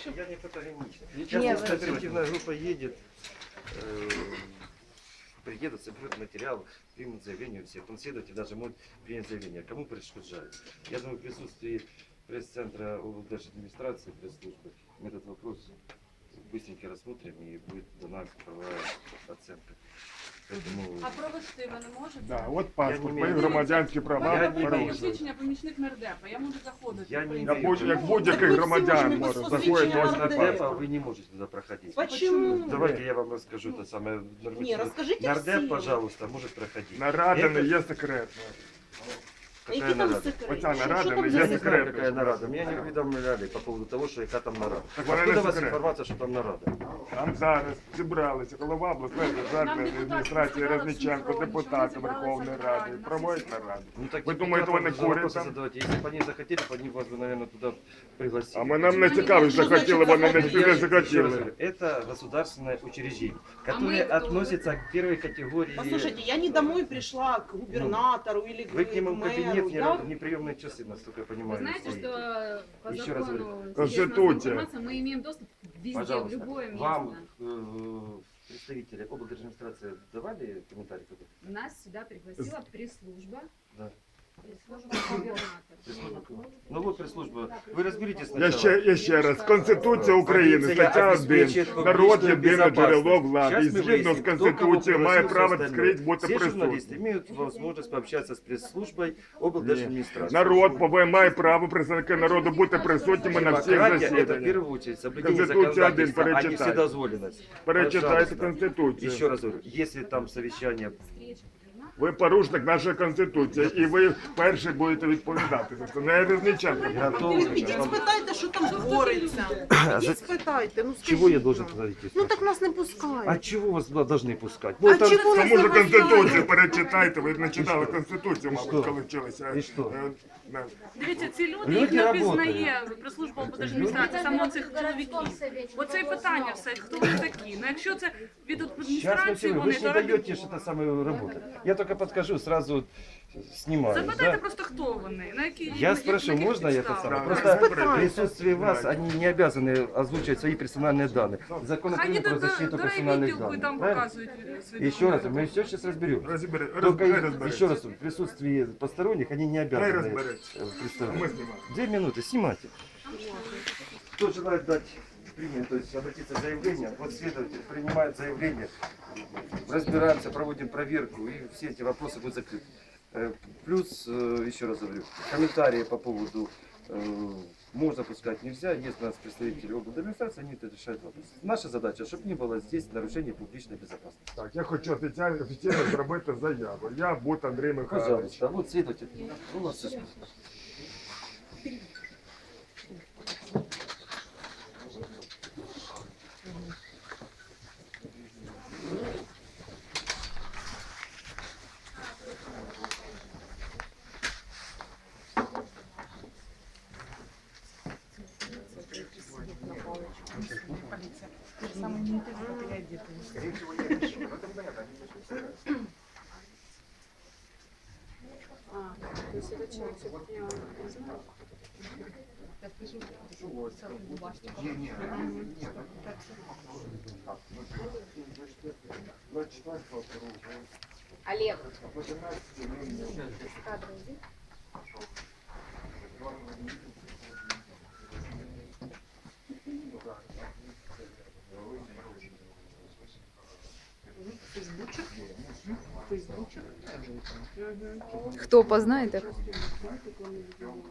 Я не фотогеничный. Нет, Сейчас оперативная группа едет, приедут, соберут материал, примут заявление у всех. Он следователь даже может принять заявление. Кому пришкоджают? Я думаю, в присутствии пресс-центра облдержадминистрации, пресс-службы, мы этот вопрос быстренько рассмотрим и будет дана правовая оценка. Поэтому... А провести ви не можете? Да, от паспорт, Я не мої маю- громадянські У права мене Я буде не посвідчення помічник нардепа, я можу заходити. Я не Я имею як права. будь-який Так ви всі громадян можете може без заходити посвідчення ось на нардепа. паспорт. Вы не можете туда проходить. Почему? Давайте я вам расскажу то самое. Не, расскажите Нардеп, всем. пожалуйста, может проходить. Нарада не Это- є секретна. Які Какая там нарада? секрети? Оця Що нарада там не за є Я не знаю, секретна. какая нарада. Меня не уведомляли по поводу того, что яка там нарада. Так вона Откуда не у вас секретна. информация, что там нарада? Там зараз зібралися голова обласної державної адміністрації Резниченко, депутати Верховної Ради, проводять нараду. Ну, так Ви депутатам думаєте, вони нужно вопросы курять там? задавать. Если бы они захотели, бы они вас, бы, наверное, туда пригласили. А ми нам не цікаво, що хотіли, вони не Я еще раз захотіли. говорю, это государственное учреждение, мы которое кто? относится к первой категории. Послушайте, я не домой пришла к губернатору или Вы к нему в мэру. кабинет, Я не приемные часы, насколько я Вы понимаю. знаете, стоите. что по Еще раз закону говорю. Конституция. информации мы имеем доступ везде, в Пожалуйста, любое место. вам представители облдержадминистрации давали комментарий какой-то? Нас сюда пригласила пресс-служба. Да. Пресс-служба губернатора. Пресс-служба. Ну вот пресс-служба. Вы разберитесь Я сначала. ще раз. Конституція України, стаття 1. Народ єдине джерело влади. І згідно з Конституцією має право скрізь бути Все журналисты присутнім. имеют возможность пообщаться с пресс-службой облдержадминистрации. Народ має право, представники народу, бути присутніми на всіх Демократия это в засіданнях. первую очередь соблюдение Конституция один, законодательства, а не перечитай. вседозволенность. Перечитайте Пожалуйста. Конституцію. Еще раз говорю, если там совещание... Встреча губернатора. Ви порушник нашої Конституції, і ви перші будете відповідати за це. Не Резниченко. Ідіть спитайте, що там твориться. Ідіть спитайте, ну скажіть. Чего я должен туда идти? Ну так нас не А пускають. чего вас туда должны пускать? А Вот там- чого нас Тому не що Конституцію пускають? перечитайте, ви не читали Конституцію, що? мабуть, коли вчилися. І що? На- Дивіться, ці люди, Люди їх не работають. пізнає прес-служба облдержадміністрації, саме цих чоловіків. Оце і питання все, хто ви такі. Ну якщо це від Сейчас мы адміністрації все, вы вони, же не то даете робіть. что-то самое работать. Я только подскажу, сразу снимаю. Запитайте Да? просто, хто вони, на які Я спрошу, можно я это підставах? самое? Да, Просто да, в присутствии вас они не обязаны озвучивать свои персональные данные. Закон Хай України до про защиту до персональных райвідділку і данных. там Правильно? показують свої Еще раз, документи. мы все сейчас разберем. Только Розберіться. еще раз, в присутствии посторонних они не Хай обязаны розбереться. Ми представлять. знімаємо. 2 минуты, снимайте. Кто желает дать пример, то есть обратиться с заявлением, вот следователь принимает заявление, разбираемся, проводим проверку, и все эти вопросы будут закрыты. Плюс, еще раз говорю, комментарии по поводу можно пускать, нельзя, есть у нас представители облдержадминистрации, они это решают вопрос. Наша задача, чтобы не было здесь нарушения публичной безопасности. Так, я хочу офіційно зробити заяву. Я Бут Андрій Михайлович. Пожалуйста, вот следователь. У вас всё. Олег. Хто познаєте?